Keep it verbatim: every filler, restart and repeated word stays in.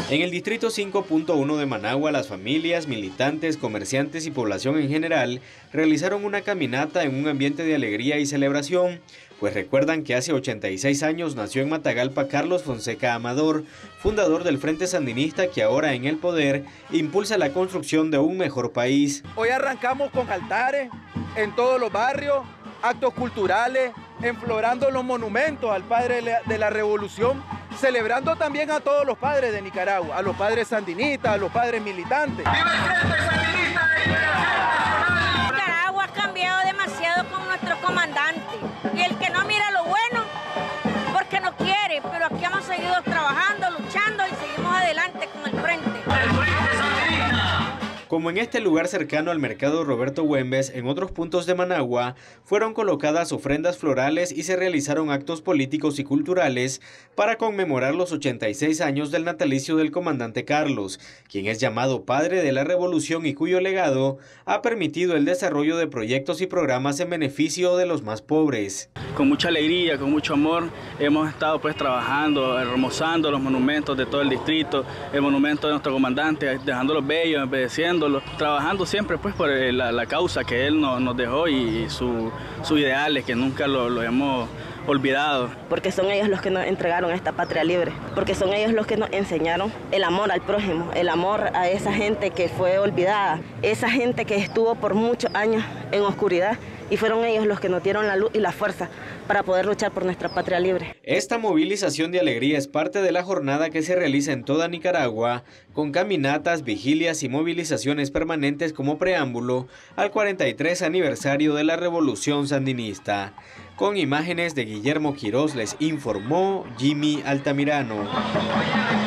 En el distrito cinco punto uno de Managua, las familias, militantes, comerciantes y población en general realizaron una caminata en un ambiente de alegría y celebración, pues recuerdan que hace ochenta y seis años nació en Matagalpa Carlos Fonseca Amador, fundador del Frente Sandinista que ahora en el poder impulsa la construcción de un mejor país. Hoy arrancamos con altares en todos los barrios, actos culturales, enflorando los monumentos al padre de la revolución, celebrando también a todos los padres de Nicaragua, a los padres sandinistas, a los padres militantes. ¡Viva el Frente Sandinista de Liberación Nacional! Nicaragua ha cambiado demasiado con nuestro comandante, y el que no mira lo bueno, porque no quiere, pero aquí hemos seguido trabajando, luchando y seguimos adelante con el Frente. ¡El Frente Sandinista! Como en este lugar cercano al mercado Roberto Güemes, en otros puntos de Managua, fueron colocadas ofrendas florales y se realizaron actos políticos y culturales para conmemorar los ochenta y seis años del natalicio del comandante Carlos, quien es llamado padre de la revolución y cuyo legado ha permitido el desarrollo de proyectos y programas en beneficio de los más pobres. Con mucha alegría, con mucho amor, hemos estado pues trabajando, remozando los monumentos de todo el distrito, el monumento de nuestro comandante, dejándolos bellos, embelleciendo, trabajando siempre pues por la, la causa que él nos, nos dejó y, y sus su ideales que nunca lo, lo hemos olvidado. Porque son ellos los que nos entregaron esta patria libre, porque son ellos los que nos enseñaron el amor al prójimo, el amor a esa gente que fue olvidada, esa gente que estuvo por muchos años en oscuridad, y fueron ellos los que nos dieron la luz y la fuerza para poder luchar por nuestra patria libre. Esta movilización de alegría es parte de la jornada que se realiza en toda Nicaragua, con caminatas, vigilias y movilizaciones permanentes como preámbulo al cuarenta y tres aniversario de la Revolución Sandinista. Con imágenes de Guillermo Quirós les informó Jimmy Altamirano.